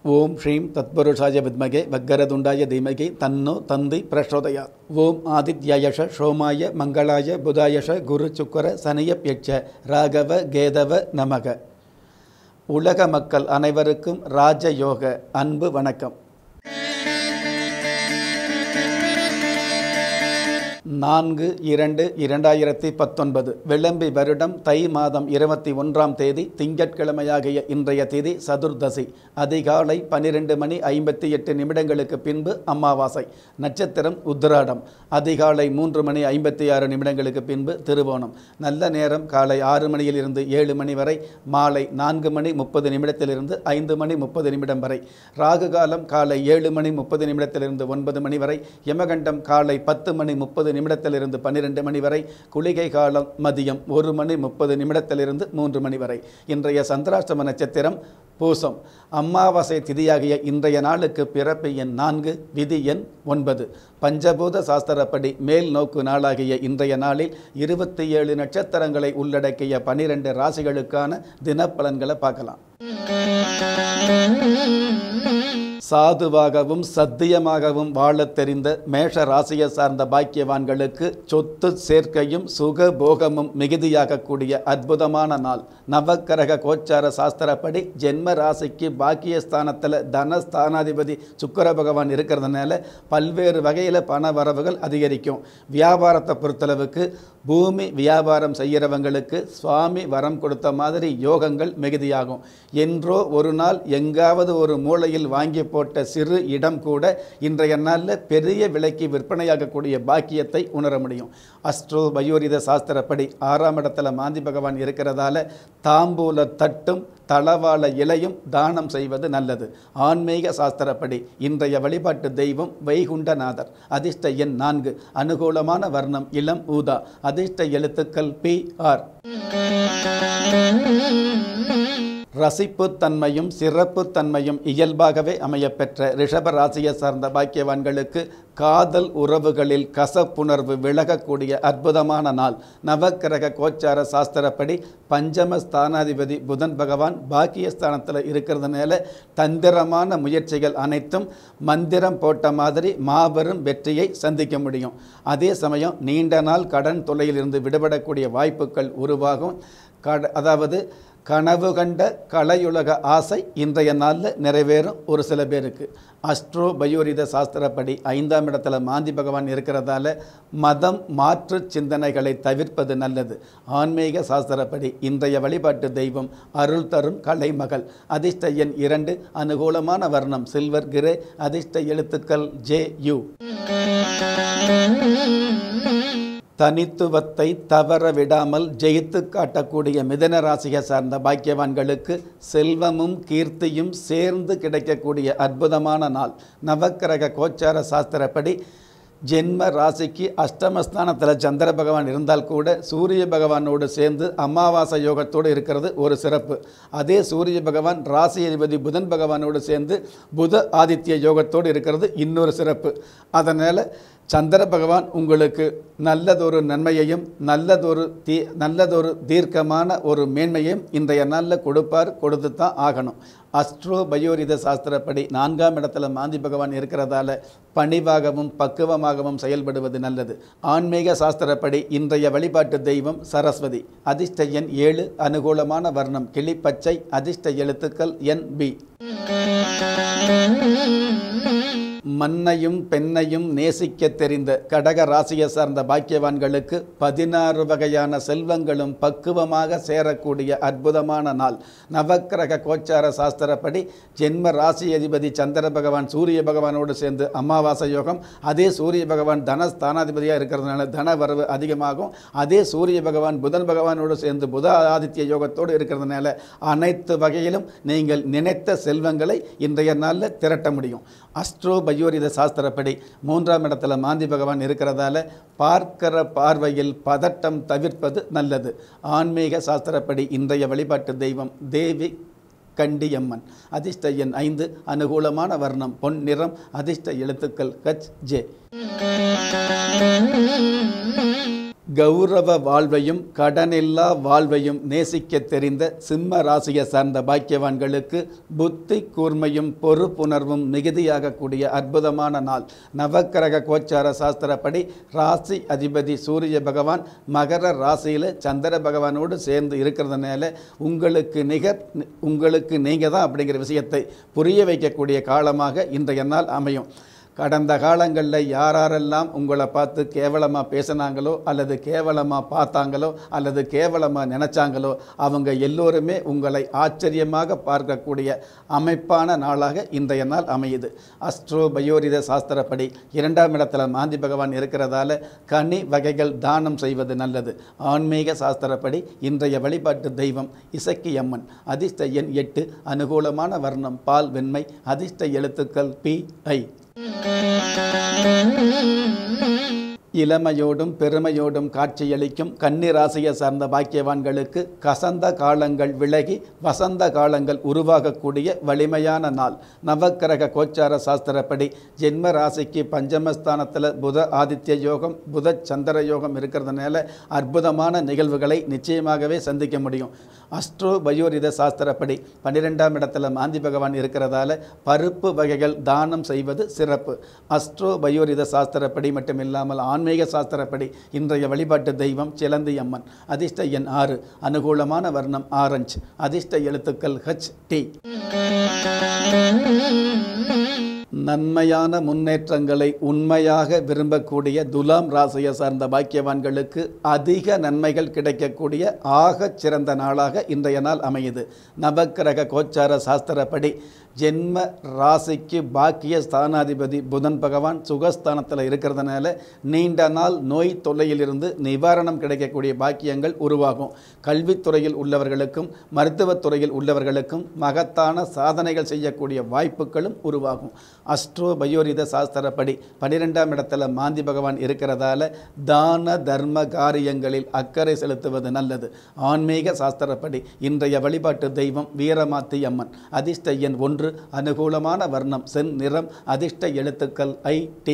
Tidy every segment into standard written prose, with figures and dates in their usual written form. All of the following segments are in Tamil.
ஓம் ஸ்ரீம் தத்புருஷாய வித்மகே வக்கரதுண்டாய தீமகி தன்னோ தந்தி பிரச்சோதயாத். ஓம் ஆதித்யாயஷ சோமாய மங்களாய புதாயஷ குரு சுக்கர சனியப்யட்ச ராகவ கேதவ நமக. உலக மக்கள் அனைவருக்கும் ராஜயோக அன்பு வணக்கம். 4/2/2019 விளம்பி வருடம் தை மாதம் 21ஆம் தேதி திங்கட்கிழமையாகிய இன்றைய திதி சதுர்தசி. அதிகாலை 12:58 பின்பு அமாவாசை. நட்சத்திரம் உத்திராடம். அதிகாலை 3:56 பின்பு திருவோணம். நல்ல நேரம் காலை 6 மணியிலிருந்து 7 மணி வரை, மாலை 4:30 5:30 வரை. ராகு காலம் காலை 7:30 9 மணி வரை. யமகண்டம் காலை 10:30 12 மணி வரை. குளிகை காலம் மதியம் 1:30 3 மணி வரை. இன்றைய சந்திராஷ்டம நட்சத்திரம் பூசம். அமாவாசை திதியாகிய இன்றைய நாளுக்கு பிறப்பு எண் 4, விதி எண் 9. பஞ்சபூத சாஸ்திரப்படி மேல் நோக்கு நாளாகிய இன்றைய நாளில் 27 நட்சத்திரங்களை உள்ளடக்கிய 12 ராசிகளுக்கான தினப்பலன்களை பார்க்கலாம். சாதுவாகவும் சத்தியமாகவும் வாழத் தெரிந்த மேஷ ராசியை சார்ந்த பாக்கியவான்களுக்கு சொத்து சேர்க்கையும் சுக போகமும் மிகுதியாகக்கூடிய அற்புதமான நாள். நவக்கிரக கோச்சார சாஸ்திரப்படி ஜென்ம ராசிக்கு பாக்கியஸ்தானத்தில் தனஸ்தானாதிபதி சுக்கிர பகவான் இருக்கிறதுனால பல்வேறு வகையில் பண வரவுகள் அதிகரிக்கும். வியாபாரத்தை பொறுத்தளவுக்கு பூமி வியாபாரம் செய்கிறவங்களுக்கு சுவாமி வரம் கொடுத்த மாதிரி யோகங்கள் மிகுதியாகும். என்றோ ஒரு நாள் எங்காவது ஒரு மூலையில் வாங்கி போட்ட சிறு இடம் கூட இன்றைய நாளில் பெரிய விலைக்கு விற்பனையாகக்கூடிய பாக்கியத்தை உணர முடியும். அஸ்ட்ரோ பயோரித சாஸ்திரப்படி 6ஆம் இடத்துல மாந்தி பகவான் இருக்கிறதால தாம்பூல தட்டும் தளவாழ இலையும் தானம் செய்வது நல்லது. ஆன்மீக சாஸ்திரப்படி இன்றைய வழிபாட்டு தெய்வம் வைகுண்டநாதர். அதிர்ஷ்ட எண் 4. அனுகூலமான வர்ணம் இளம் ஊதா. அதிர்ஷ்ட எழுத்துக்கள் PR. ரசிப்புத்தன்மையும் சிறப்புத்தன்மையும் இயல்பாகவே அமையப்பெற்ற ரிஷப ராசியை சார்ந்த பாக்கியவான்களுக்கு காதல் உறவுகளில் கசப்புணர்வு விலகக்கூடிய அற்புதமான நாள். நவக்கிரக கோச்சார சாஸ்திரப்படி பஞ்சம ஸ்தானாதிபதி புதன் பகவான் பாக்கியஸ்தானத்தில் இருக்கிறதுனால தந்திரமான முயற்சிகள் அனைத்தும் மந்திரம் போட்ட மாதிரி மாபெரும் வெற்றியை சந்திக்க முடியும். அதே சமயம் நீண்ட நாள் கடன் தொல்லையிலிருந்து விடுபடக்கூடிய வாய்ப்புகள் உருவாகும். அதாவது கனவு கண்ட கலையுலக ஆசை இன்றைய நாளில் நிறைவேறும் ஒரு சில பேருக்கு. அஸ்ட்ரோ பயோரித சாஸ்திரப்படி 5ஆம் இடத்துல மாந்தி பகவான் இருக்கிறதால மதம் மாற்று சிந்தனைகளை தவிர்ப்பது நல்லது. ஆன்மீக சாஸ்திரப்படி இன்றைய வழிபாட்டு தெய்வம் அருள் தரும் கலைமகள். அதிர்ஷ்ட எண் 2. அனுகூலமான வர்ணம் சில்வர் கிரே. அதிர்ஷ்ட எழுத்துக்கள் JU. தனித்துவத்தை தவற விடாமல் ஜெயித்து காட்டக்கூடிய மிதன ராசியை சார்ந்த பாக்கியவான்களுக்கு செல்வமும் கீர்த்தியும் சேர்ந்து கிடைக்கக்கூடிய அற்புதமான நாள். நவக்கிரக கோச்சார சாஸ்திரப்படி ஜென்ம ராசிக்கு அஷ்டமஸ்தானத்தில் சந்திர பகவான் இருந்தால் கூட சூரிய பகவானோடு சேர்ந்து அமாவாசை யோகத்தோடு இருக்கிறது ஒரு சிறப்பு. அதே சூரிய பகவான் ராசி அதிபதி புதன் பகவானோடு சேர்ந்து புத ஆதித்ய யோகத்தோடு இருக்கிறது இன்னொரு சிறப்பு. அதனால் சந்திர பகவான் உங்களுக்கு நல்லதொரு நன்மையையும் நல்லதொரு தீர்க்கமான ஒரு மேன்மையையும் இன்றைய நாளில் கொடுத்து தான் ஆகணும். அஸ்ட்ரோ பயோரித சாஸ்திரப்படி 4ஆம் இடத்துல மாந்தி பகவான் இருக்கிறதால பணிவாகவும் பக்குவமாகவும் செயல்படுவது நல்லது. ஆன்மீக சாஸ்திரப்படி இன்றைய வழிபாட்டு தெய்வம் சரஸ்வதி. அதிர்ஷ்ட எண் 7. அனுகூலமான வர்ணம் கிளிப்பச்சை. அதிர்ஷ்ட எழுத்துக்கள் NB. மண்ணையும் பெண்ணையும் நேசிக்க தெரிந்த கடக ராசியை சார்ந்த பாக்கியவான்களுக்கு 16 வகையான செல்வங்களும் பக்குவமாக சேரக்கூடிய அற்புதமான நாள். நவக்கிரக கோச்சார சாஸ்திரப்படி ஜென்ம ராசி அதிபதி சந்திர பகவான் சூரிய பகவானோடு சேர்ந்து அமாவாசை யோகம். அதே சூரிய பகவான் தனஸ்தானாதிபதியாக இருக்கிறதுனால தன வரவு அதிகமாகும். அதே சூரிய பகவான் புதன் பகவானோடு சேர்ந்து புத ஆதித்ய யோகத்தோடு இருக்கிறதுனால அனைத்து வகையிலும் நீங்கள் நினைத்த செல்வங்களை இன்றைய நாளில் திரட்ட முடியும். அஸ்ட்ரோ பயோரித சாஸ்திரப்படி 3ஆம் இடத்துல மாந்தி பகவான் இருக்கிறதால பார்க்கிற பார்வையில் பதட்டம் தவிர்ப்பது நல்லது. ஆன்மீக சாஸ்திரப்படி இன்றைய வழிபாட்டு தெய்வம் தேவி கண்டியம்மன். அதிர்ஷ்ட எண் 5. அனுகூலமான வர்ணம் பொன் நிறம். அதிர்ஷ்ட எழுத்துக்கள் HJ. கௌரவ வாழ்வையும் கடனில்லா வாழ்வையும் நேசிக்க தெரிந்த சிம்ம ராசியை சார்ந்த பாக்கியவான்களுக்கு புத்தி கூர்மையும் பொறுப்புணர்வும் மிகுதியாகக்கூடிய அற்புதமான நாள். நவக்கிரக கோச்சார சாஸ்திரப்படி ராசி அதிபதி சூரிய பகவான் மகர ராசியில் சந்திர பகவானோடு சேர்ந்து இருக்கிறதுனால உங்களுக்கு நீங்கள் தான் அப்படிங்கிற விஷயத்தை புரிய வைக்கக்கூடிய காலமாக இன்றைய நாள் அமையும். கடந்த காலங்களில் யாரெல்லாம் உங்களை பார்த்து கேவலமாக பேசினாங்களோ அல்லது கேவலமாக பார்த்தாங்களோ அல்லது கேவலமாக நினச்சாங்களோ அவங்க எல்லோருமே உங்களை ஆச்சரியமாக பார்க்கக்கூடிய அமைப்பான நாளாக இன்றைய நாள் அமையுது. அஸ்ட்ரோ பயோரித சாஸ்திரப்படி 2ஆம் இடத்துல மாந்தி பகவான் இருக்கிறதால கனி வகைகள் தானம் செய்வது நல்லது. ஆன்மீக சாஸ்திரப்படி இன்றைய வழிபாட்டு தெய்வம் இசக்கி அம்மன். அதிர்ஷ்ட எண் 8. அனுகூலமான வர்ணம் பால் வெண்மை. அதிர்ஷ்ட எழுத்துக்கள் PI. இளமையோடும் பெருமையோடும் காட்சியளிக்கும் கன்னி ராசியை சார்ந்த பாக்கியவான்களுக்கு கசந்த காலங்கள் விலகி வசந்த காலங்கள் உருவாகக்கூடிய வலிமையான நாள். நவக்கிரக கோச்சார சாஸ்திரப்படி ஜென்ம ராசிக்கு பஞ்சமஸ்தானத்தில் புத ஆதித்ய யோகம் புத சந்திர யோகம் இருக்கிறதுனால அற்புதமான நிகழ்வுகளை நிச்சயமாகவே சந்திக்க முடியும். அஸ்ட்ரோ பயோரித சாஸ்திரப்படி 12ஆம் இடத்துல மாந்தி பகவான் இருக்கிறதால பருப்பு வகைகள் தானம் செய்வது சிறப்பு. அஸ்ட்ரோ பயோரித சாஸ்திரப்படி மட்டுமில்லாமல் ஆன்மீக சாஸ்திரப்படி இன்றைய வழிபாட்டு தெய்வம் சிலந்தி அம்மன். அதிர்ஷ்ட எண் 6. அனுகூலமான வர்ணம் ஆரஞ்சு. அதிர்ஷ்ட எழுத்துக்கள் HT. நன்மையான முன்னேற்றங்களை உண்மையாக விரும்பக்கூடிய துலாம் ராசியை சார்ந்த பாக்கியவான்களுக்கு அதிக நன்மைகள் கிடைக்கக்கூடிய ஆகச் சிறந்த நாளாக இன்றைய நாள் அமையுது. நவக்கிரக கோச்சார சாஸ்திரப்படி ஜென்ம ராசிக்கு பாக்கிய ஸ்தானாதிபதி புதன் பகவான் சுகஸ்தானத்தில் இருக்கிறதுனால நீண்ட நாள் நோய் தொல்லையிலிருந்து நிவாரணம் கிடைக்கக்கூடிய பாக்கியங்கள் உருவாகும். கல்வித்துறையில் உள்ளவர்களுக்கும் மருத்துவத்துறையில் உள்ளவர்களுக்கும் மகத்தான சாதனைகள் செய்யக்கூடிய வாய்ப்புகளும் உருவாகும். அஸ்ட்ரோ பயோரித சாஸ்திரப்படி 12ஆம் இடத்துல மாந்தி பகவான் இருக்கிறதால தான தர்ம காரியங்களில் அக்கறை செலுத்துவது நல்லது. ஆன்மீக சாஸ்திரப்படி இன்றைய வழிபாட்டு தெய்வம் வீரமாத்தி அம்மன். அதிர்ஷ்ட எண் 1. அனுகூலமான வர்ணம் சென் நிறம். அதிர்ஷ்ட எழுத்துக்கள் IT.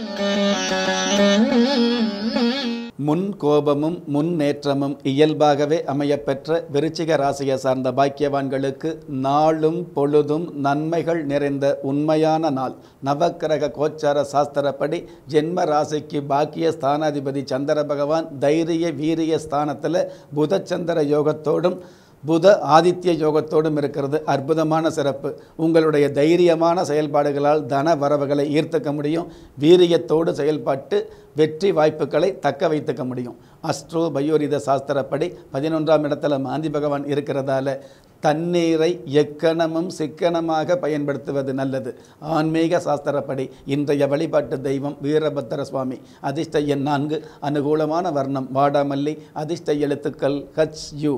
முன் கோபமும் முன்னேற்றமும் இயல்பாகவே அமையப்பெற்ற விருச்சிக ராசியை சார்ந்த பாக்கியவான்களுக்கு நாளும் பொழுதும் நன்மைகள் நிறைந்த உண்மையான நாள். நவக்கிரக கோச்சார சாஸ்திரப்படி ஜென்ம ராசிக்கு பாக்கிய ஸ்தானாதிபதி சந்திர பகவான் தைரிய வீரிய ஸ்தானத்தில் புதச்சந்திர யோகத்தோடும் புத ஆதித்ய யோகத்தோடும் இருக்கிறது அற்புதமான சிறப்பு. உங்களுடைய தைரியமான செயல்பாடுகளால் தன வரவுகளை ஈர்த்துக்க முடியும். வீரியத்தோடு செயல்பட்டு வெற்றி வாய்ப்புகளை தக்க வைத்துக்க முடியும். அஸ்ட்ரோ பயோரித சாஸ்திரப்படி 11ஆம் இடத்துல மாந்தி பகவான் இருக்கிறதால தண்ணீரை எக்கணமும் சிக்கனமாக பயன்படுத்துவது நல்லது. ஆன்மீக சாஸ்திரப்படி இன்றைய வழிபாட்டு தெய்வம் வீரபத்திர சுவாமி. அதிர்ஷ்ட எண் 4. அனுகூலமான வர்ணம் வாடாமல்லி. அதிர்ஷ்ட எழுத்துக்கள் HU.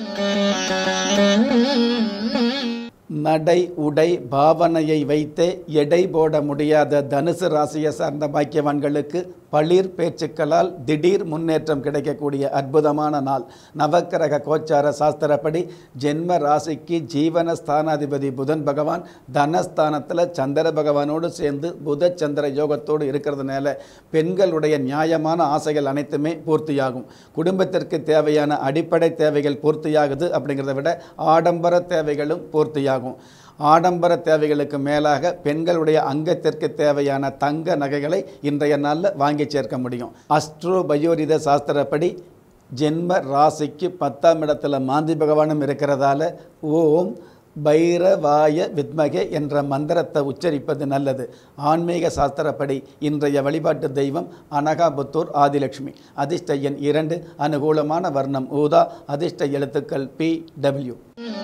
நடை உடை பாவனையை வைத்தே எடை போட முடியாத தனுசு ராசியை சார்ந்த பாக்கியவான்களுக்கு பளிர் பேச்சுக்களால் திடீர் முன்னேற்றம் கிடைக்கக்கூடிய அற்புதமான நாள். நவக்கிரக கோச்சார சாஸ்திரப்படி ஜென்ம ராசிக்கு ஜீவன ஸ்தானாதிபதி புதன் பகவான் தனஸ்தானத்தில் சந்திர பகவானோடு சேர்ந்து புத சந்திர யோகத்தோடு இருக்கிறதுனால பெண்களுடைய நியாயமான ஆசைகள் அனைத்துமே பூர்த்தியாகும். குடும்பத்திற்கு தேவையான அடிப்படை தேவைகள் பூர்த்தியாகுது. அப்படிங்கிறத விட ஆடம்பர தேவைகளும் பூர்த்தியாகும். ஆடம்பர தேவைகளுக்கு மேலாக பெண்களுடைய அங்கத்திற்கு தேவையான தங்க நகைகளை இன்றைய நாளில் வாங்கி சேர்க்க முடியும். அஸ்ட்ரோ பயோரித சாஸ்திரப்படி ஜென்ம ராசிக்கு 10ஆம் இடத்துல மாந்தி பகவானும் இருக்கிறதால ஓம் பைரவாய வித்மகே என்ற மந்திரத்தை உச்சரிப்பது நல்லது. ஆன்மீக சாஸ்திரப்படி இன்றைய வழிபாட்டு தெய்வம் அனகாபுத்தூர் ஆதிலட்சுமி. அதிர்ஷ்ட எண் 2. அனுகூலமான வர்ணம் ஊதா. அதிர்ஷ்ட எழுத்துக்கள் PW.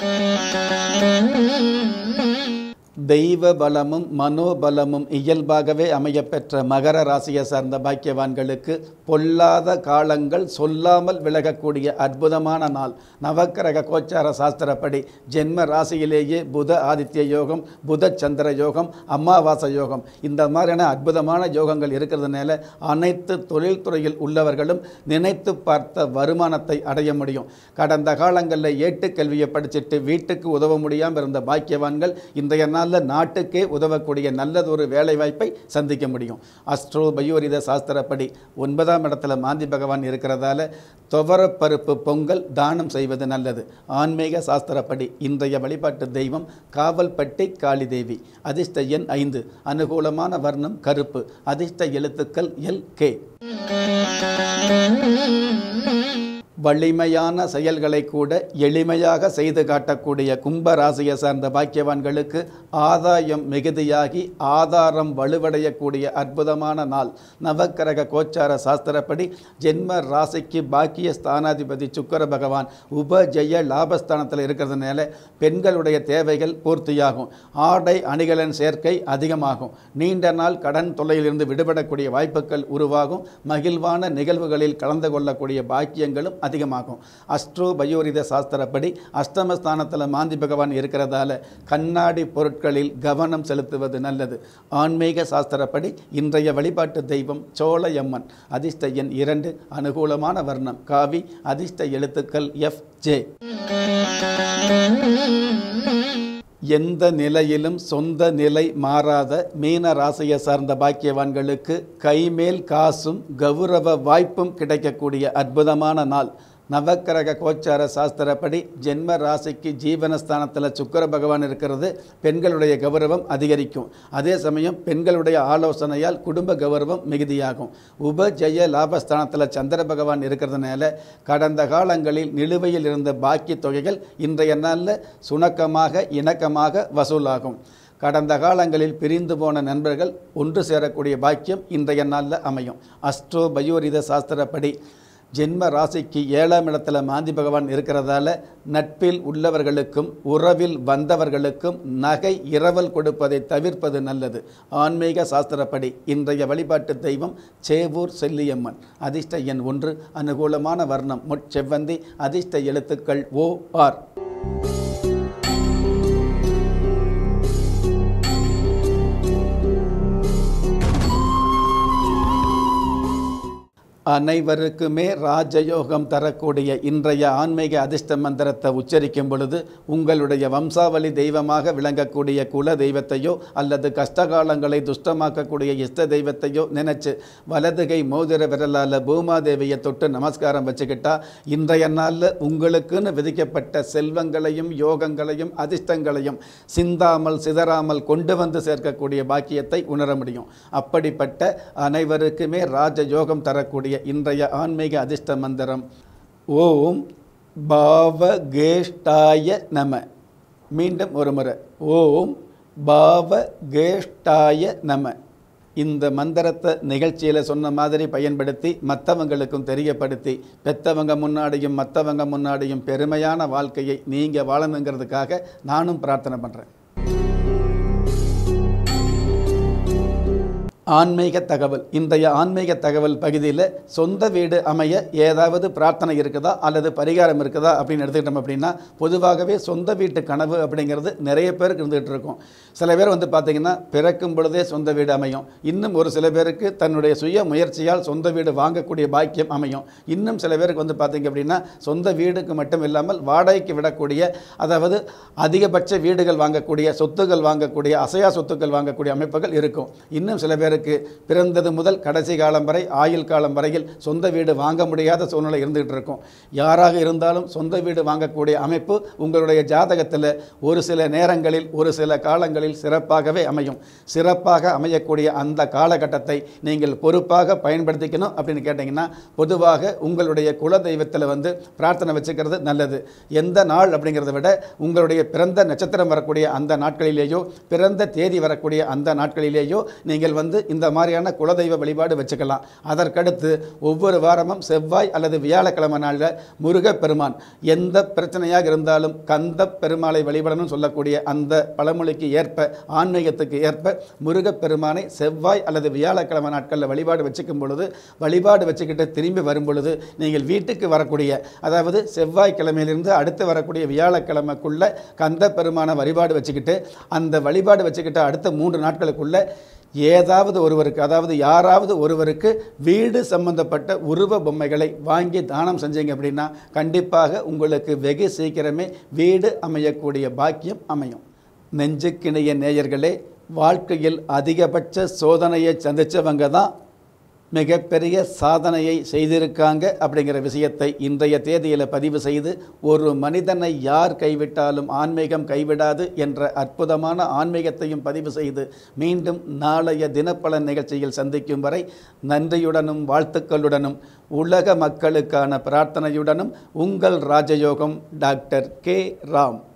தெய்வ பலமும் மனோபலமும் இயல்பாகவே அமையப்பெற்ற மகர ராசியை சார்ந்த பாக்கியவான்களுக்கு பொல்லாத காலங்கள் சொல்லாமல் விலகக்கூடிய அற்புதமான நாள். நவக்கிரக கோச்சார சாஸ்திரப்படி ஜென்ம ராசியிலேயே புத ஆதித்ய யோகம் புத சந்திர யோகம் அமாவாசை யோகம் இந்த மாதிரியான அற்புதமான யோகங்கள் இருக்கிறதுனால அனைத்து தொழில்துறையில் உள்ளவர்களும் நினைத்து பார்த்த வருமானத்தை அடைய முடியும். கடந்த காலங்களில் ஏட்டுக்கல்வியை படிச்சுட்டு வீட்டுக்கு உதவ முடியாமல் இருந்த பாக்கியவான்கள் இன்றைய நாளில் நாட்டுக்கே உதவக்கூடிய நல்லதொரு வேலைவாய்ப்பை சந்திக்க முடியும். அஸ்ட்ரோ பயோரித சாஸ்திரப்படி 9ஆம் இடத்துல மாந்தி பகவான் இருக்கிறதால துவரப்பருப்பு பொங்கல் தானம் செய்வது நல்லது. ஆன்மீக சாஸ்திரப்படி இன்றைய வழிபாட்டு தெய்வம் காவல்பட்டி காளி தேவி. அதிர்ஷ்ட எண் 5. அனுகூலமான வர்ணம் கருப்பு. அதிர்ஷ்ட எழுத்துக்கள் LK. வலிமையான செயல்களை கூட எளிமையாக செய்து காட்டக்கூடிய கும்ப ராசியை சார்ந்த பாக்கியவான்களுக்கு ஆதாயம் மிகுதியாகி ஆதாரம் வலுவடையக்கூடிய அற்புதமான நாள். நவக்கிரக கோச்சார சாஸ்திரப்படி ஜென்ம ராசிக்கு பாக்கிய ஸ்தானாதிபதி சுக்கிர பகவான் உபஜெய லாபஸ்தானத்தில் இருக்கிறதுனால பெண்களுடைய தேவைகள் பூர்த்தியாகும். ஆடை அணிகளின் சேர்க்கை அதிகமாகும். நீண்ட நாள் கடன் தொல்லையிலிருந்து விடுபடக்கூடிய வாய்ப்புகள் உருவாகும். மகிழ்வான நிகழ்வுகளில் கலந்து கொள்ளக்கூடிய பாக்கியங்களும் அதிகமாகும். அஸ்ட்ரோ பயோரித சாஸ்திரப்படி அஷ்டமஸ்தானத்தில் மாந்தி பகவான் இருக்கிறதால கண்ணாடி பொருட்களில் கவனம் செலுத்துவது நல்லது. ஆன்மீக சாஸ்திரப்படி இன்றைய வழிபாட்டு தெய்வம் சோலையம்மன். அதிர்ஷ்ட எண் 2. அனுகூலமான வர்ணம் காவி. அதிர்ஷ்ட எழுத்துக்கள் FJ. எந்த நிலையிலும் சொந்த நிலை மாறாத மீன ராசியை சார்ந்த பாக்கியவான்களுக்கு கைமேல் காசும் கௌரவ வாய்ப்பும் கிடைக்கக்கூடிய அற்புதமான நாள். நவக்கிரக கோச்சார சாஸ்திரப்படி ஜென்ம ராசிக்கு ஜீவனஸ்தானத்தில் சுக்கிர பகவான் இருக்கிறது பெண்களுடைய கௌரவம் அதிகரிக்கும். அதே சமயம் பெண்களுடைய ஆலோசனையால் குடும்ப கௌரவம் மிகுதியாகும். உபஜெய லாபஸ்தானத்தில் சந்திர பகவான் இருக்கிறதுனால கடந்த காலங்களில் நிலுவையில் இருந்த பாக்கி தொகைகள் இன்றைய நாளில் சுணக்கமாக இணக்கமாக வசூலாகும். கடந்த காலங்களில் பிரிந்து போன நண்பர்கள் ஒன்று சேரக்கூடிய பாக்கியம் இன்றைய நாளில் அமையும். அஸ்ட்ரோ பயோரித சாஸ்திரப்படி ஜென்ம ராசிக்கு 7ஆம் இடத்துல மாந்தி பகவான் இருக்கிறதால நட்பில் உள்ளவர்களுக்கும் உறவில் வந்தவர்களுக்கும் நகை இரவல் கொடுப்பதை தவிர்ப்பது நல்லது. ஆன்மீக சாஸ்திரப்படி இன்றைய வழிபாட்டு தெய்வம் சேவூர் செல்லியம்மன். அதிர்ஷ்ட எண் 1. அனுகூலமான வர்ணம் முட்செவ்வந்தி. அதிர்ஷ்ட எழுத்துக்கள் OR. அனைவருக்குமே ராஜயோகம் தரக்கூடிய இன்றைய ஆன்மீக அதிர்ஷ்ட மந்திரத்தை உச்சரிக்கும் பொழுது உங்களுடைய வம்சாவளி தெய்வமாக விளங்கக்கூடிய குல தெய்வத்தையோ அல்லது கஷ்டகாலங்களை துஷ்டமாக்கக்கூடிய இஷ்ட தெய்வத்தையோ நினைச்சு வலதுகை மோதிர விரலால் பூமாதேவியை தொட்டு நமஸ்காரம் வச்சுக்கிட்டா இன்றைய நாளில் உங்களுக்குன்னு விதிக்கப்பட்ட செல்வங்களையும் யோகங்களையும் அதிர்ஷ்டங்களையும் சிந்தாமல் சிதறாமல் கொண்டு வந்து சேர்க்கக்கூடிய பாக்கியத்தை உணர முடியும். அப்படிப்பட்ட அனைவருக்குமே ராஜயோகம் தரக்கூடிய இன்றைய ஆன்மீக அதிர்ஷ்ட மந்திரம் ஓம் பாவகேஷ்டாய நம. மீண்டும் ஒரு முறை ஓம் பாவகேஷ்டாய நம. இந்த மந்திரத்தை நிகழ்ச்சியில் சொன்ன மாதிரி பயன்படுத்தி மற்றவங்களுக்கும் தெரியப்படுத்தி பெற்றவங்க முன்னாடியும் மற்றவங்க முன்னாடியும் பெருமையான வாழ்க்கையை நீங்கள் வாழணுங்கிறதுக்காக நானும் பிரார்த்தனை பண்ணுறேன். ஆன்மீக தகவல். இன்றைய ஆன்மீக தகவல் பகுதியில் சொந்த வீடு அமைய ஏதாவது பிரார்த்தனை இருக்குதா அல்லது பரிகாரம் இருக்குதா அப்படின்னு எடுத்துக்கிட்டோம் அப்படின்னா பொதுவாகவே சொந்த வீட்டு கனவு அப்படிங்கிறது நிறைய பேருக்கு இருந்துகிட்டு இருக்கும். சில பேர் பார்த்திங்கன்னா பிறக்கும் பொழுதே சொந்த வீடு அமையும். இன்னும் ஒரு சில பேருக்கு தன்னுடைய சுய முயற்சியால் சொந்த வீடு வாங்கக்கூடிய பாக்கியம் அமையும். இன்னும் சில பேருக்கு பார்த்திங்க அப்படின்னா சொந்த வீடுக்கு மட்டும் இல்லாமல் வாடகைக்கு விடக்கூடிய, அதாவது அதிகபட்ச வீடுகள் வாங்கக்கூடிய, சொத்துக்கள் வாங்கக்கூடிய, அசையா சொத்துக்கள் வாங்கக்கூடிய அமைப்புகள் இருக்கும். இன்னும் சில பேருக்கு பிறந்தது முதல் கடைசி காலம் வரை ஆயுள் காலம் வரையில் சொந்த வீடு வாங்க முடியாத சூழ்நிலை இருந்துகிட்டு இருக்கும். யாராக இருந்தாலும் சொந்த வீடு வாங்கக்கூடிய அமைப்பு உங்களுடைய ஜாதகத்தில் ஒரு சில நேரங்களில் ஒரு சில காலங்களில் சிறப்பாகவே அமையும். சிறப்பாக அமையக்கூடிய அந்த காலகட்டத்தை நீங்கள் பொறுப்பாக பயன்படுத்திக்கணும் அப்படின்னு கேட்டிங்கன்னா பொதுவாக உங்களுடைய குல தெய்வத்தில் பிரார்த்தனை வச்சுக்கிறது நல்லது. எந்த நாள் அப்படிங்கிறத விட உங்களுடைய பிறந்த நட்சத்திரம் வரக்கூடிய அந்த நாட்களிலேயோ பிறந்த தேதி வரக்கூடிய அந்த நாட்களிலேயோ நீங்கள் இந்த மாதிரியான குலதெய்வ வழிபாடு வச்சுக்கலாம். அதற்கடுத்து ஒவ்வொரு வாரமும் செவ்வாய் அல்லது வியாழக்கிழமை நாளில் முருகப்பெருமான் எந்த பிரச்சனையாக இருந்தாலும் கந்த பெருமாளை வழிபடணும் சொல்லக்கூடிய அந்த பழமொழிக்கு ஏற்ப ஆன்மீகத்துக்கு ஏற்ப முருகப்பெருமானை செவ்வாய் அல்லது வியாழக்கிழமை நாட்களில் வழிபாடு வச்சுக்கும் பொழுது வழிபாடு வச்சுக்கிட்டு திரும்பி வரும் பொழுது நீங்கள் வீட்டுக்கு வரக்கூடிய, அதாவது செவ்வாய்க்கிழமையிலிருந்து அடுத்து வரக்கூடிய வியாழக்கிழமைக்குள்ள கந்த பெருமான வழிபாடு வச்சுக்கிட்டு அந்த வழிபாடு வச்சுக்கிட்டு அடுத்த 3 நாட்களுக்குள்ள ஏதாவது ஒருவருக்கு, அதாவது யாராவது ஒருவருக்கு வீடு சம்பந்தப்பட்ட உருவ பொம்மைகளை வாங்கி தானம் செஞ்சீங்க அப்படின்னா கண்டிப்பாக உங்களுக்கு வெகு சீக்கிரமே வீடு அமையக்கூடிய பாக்கியம் அமையும். நெஞ்சுக்கிணைய நேயர்களே, வாழ்க்கையில் அதிகபட்ச சோதனையை சந்தித்தவங்க தான் மிகப்பெரிய சாதனையை செய்திருக்காங்க அப்படிங்கிற விஷயத்தை இன்றைய தேதியில் பதிவு செய்து, ஒரு மனிதனை யார் கைவிட்டாலும் ஆன்மீகம் கைவிடாது என்ற அற்புதமான ஆன்மீகத்தையும் பதிவு செய்து மீண்டும் நாளைய தினப்பலன் நிகழ்ச்சியில் சந்திக்கும் வரை நன்றியுடனும் வாழ்த்துக்களுடனும் உலக மக்களுக்கான பிரார்த்தனையுடனும் உங்கள் ராஜயோகம் டாக்டர் கே. ராம்.